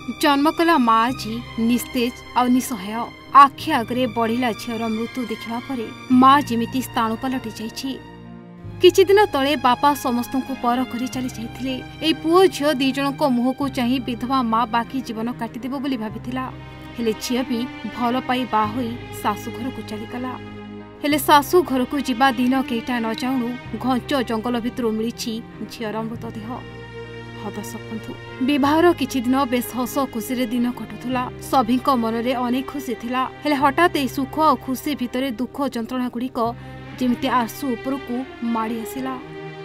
जन्म कला माँ जी निस्तेज आ निसहाय आखि आगे बढ़िला झीर मृत्यु देखा पर माँ जमी स्थाणु पलटि जाइछि। किछि दिन तले बापा समस्त पर कर चली जाइथिले। एई पुओ झियो दी जणक मुह को चाहि विधवा माँ बाकी जीवन काटिदेब बोली भाबिथिला। हेले झियो भी भल पाई बा होई सासु घर को चलीगला। हेले सासु घर को जीवा दिन केटा न जाणु घंच जंगल भितर मिली झीर मृतदेह। दर्शक बंधु विवाहर किछि दिन बेस हस खुशी दिन कटुला। सभी मनरे अनेक खुशी थिला। हेले हठात ए सुख और खुशी भितर दुख जंत्रणा गुड़िक जेमिति आंसू उपरकू माड़ी आसिला।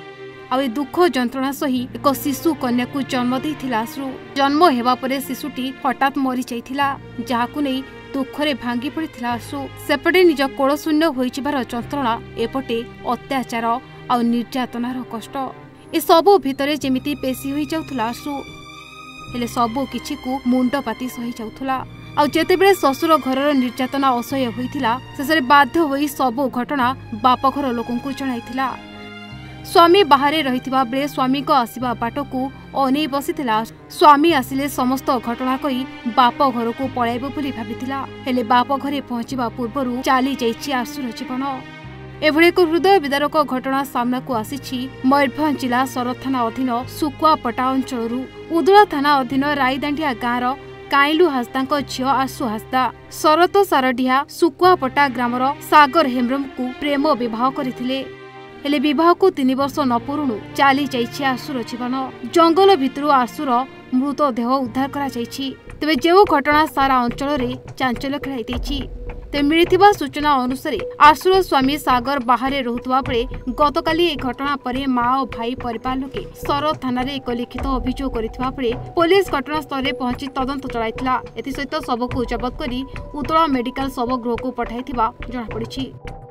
आ दुख जंत्रणा सही एक शिशु कन्या को जन्म देइथिला आंसू। जन्म हेबा परे शिशुटी हठात मरी जाइथिला, जाहाकू नै दुखरे भांगी पड़िथिला आंसू। सेपटे निज कोल शून्य होई जिबार जंत्रणा, एपटे अत्याचार आ निर्यातनार कष्ट, ए सबो भितरे जेमिति पेशी होई जाउथुला आंसू। हेले सबो किछि को मुंड पाती सही जाउथुला। आ जेतेबेले ससुर घरर निर्यातना असह्य होइथिला, शेषरे बाध्य होई सबो घटना बाप घर लोकंकु जणाइथिला। स्वामी बाहरे रहिथिबा बेले स्वामी को आसीबा बाटकू अनै बसिथिला। स्वामी आसिले समस्त घटना कही बाप घर को पळाइबो बोली भाबिथिला। हेले बाप घरे पहुंचिबा पूर्वरु चाली जाइछि आंसुर जीवन। एभଳି ଏକ ହୃଦୟ ବିଦାରକ ଘଟଣା ସାମ୍ନାକୁ ଆସିଛି ମୟୂରଭଞ୍ଜ ଜିଲ୍ଲା ଶରତ ଥାନା ଅଧୀନ ସୁକୁଆପଟା ଅଞ୍ଚଳରୁ। ଉଦଳା ଥାନା ଅଧୀନ ରାଇଦାଣ୍ଡିଆ ଗାଁର କାଇଲୁ ହାସ୍ତାଙ୍କ ଝିଅ ଆଶୁ ହାସ୍ତା ଶରତ ସାରଡିହା ସୁକୁଆପଟା ଗ୍ରାମର ସାଗର ହେମ୍ବ୍ରମକୁ ପ୍ରେମ ବିବାହ କରିଥିଲେ। ହେଲେ ବିବାହକୁ 3 ବର୍ଷ ନ ପୂରୁଣୁ ଚାଲି ଯାଇଛି ଆଶୁର ଜୀବନ। ଜଙ୍ଗଲ ଭିତରୁ ଆଶୁର ମୃତଦେହ ଉଦ୍ଧାର କରାଯାଇଛି। ତେବେ ଯେଉଁ ଘଟଣା ସାରା ଅଞ୍ଚଳରେ ଚାଞ୍ଚଲ୍ୟ ଖେଳାଇ ଦେଇଛି। ତେବେ ମିଳିଥିବା ସୂଚନା ଅନୁସାରେ ଆଶୁର ସ୍ୱାମୀ ସାଗର ବାହାରେ ରହୁଥିବା ବେଳେ ଗତକାଲି ଏହି ଘଟଣା ପରେ ମାଆ ଓ ଭାଇ ପରିବାର ଲୋକେ ଶରତ ଥାନାରେ ଏକ ଲିଖିତ ଅଭିଯୋଗ କରିଥିବା ବେଳେ ପୋଲିସ ଘଟଣାସ୍ଥଳରେ ପହଞ୍ଚି ତଦନ୍ତ ଚଳାଇଥିଲା। ଏଥିସହିତ ଶବକୁ ଜବତ କରି ଉତ୍ତଳା ମେଡିକାଲ ଶବ ଗୃହକୁ ପଠାଇଥିବା ଜଣାପଡ଼ିଛି।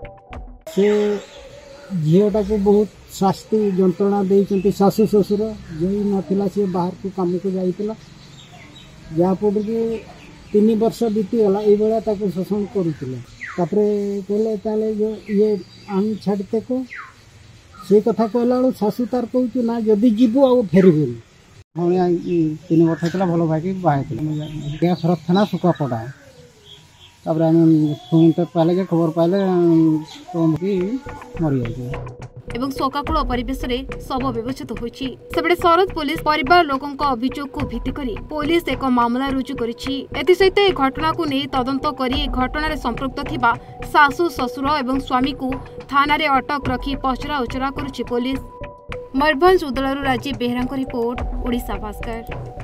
झीटा को बहुत शास्ति जंत्रणा देइचंती सासु ससुर जई नथिला से बाहर को काम को जाइतला। जापड़ के 3 वर्ष बीती गला ए बेला ताको शोषण करूतिले। तापरे कहले ताले जो ये आन छाड़ते को से कथा कहला सासु तार कहू ना जदी जीवो आ फेरबो। हम 3 वर्ष तला भलो भाई बाहेतिले गैस रथना सुका पड़ा। तापर हम फोन पे पाले के खबर पाले तो की मरि गई एवं शोकाकुल परिवेश रे सब व्यवस्थित होइछि। सेबडे शरद पुलिस परिवार लोकन को अभियोग को भित्ति करी पुलिस एक मामला रुजु करिछि। एति सहित ए घटना को नै तदंत करी घटना रे संपृक्त थिबा सासु ससुर एवं स्वामी को थाना रे अटक रखी पचरा उचरा करुछि पुलिस। मयूरभंज उदलारु राजीव बेहरांक रिपोर्ट, ओडिशा भास्कर।